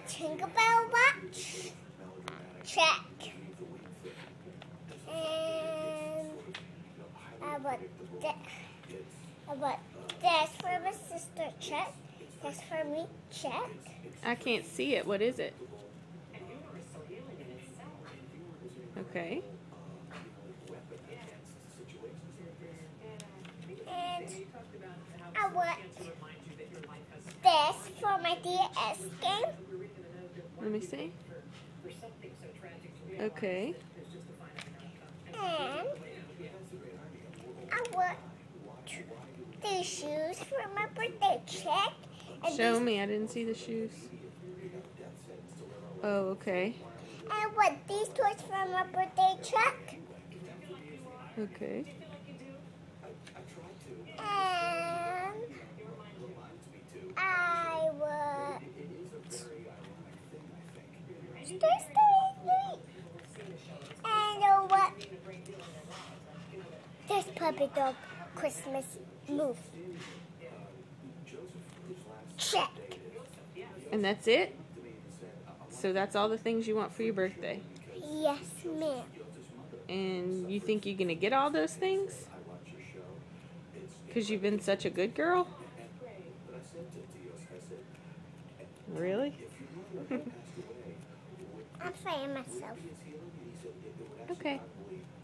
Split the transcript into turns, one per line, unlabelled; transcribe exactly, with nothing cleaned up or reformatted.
Tinker Bell watch. Check. And I bought that. I bought this for my sister. Check. That's for me. Check.
I can't see it. What is it? Okay.
And I want this for my D S game.
Let me see. Okay.
And I want these shoes for my birthday. Check. And
Show
these,
me. I didn't see the shoes. Oh, okay.
And I want these toys for my birthday. Check.
Okay.
And I want and uh, what? This puppy dog Christmas move. Check.
And that's it? So that's all the things you want for your birthday?
Yes, ma'am.
And you think you're going to get all those things? Because you've been such a good girl? Really?
I'm fighting myself.
Okay.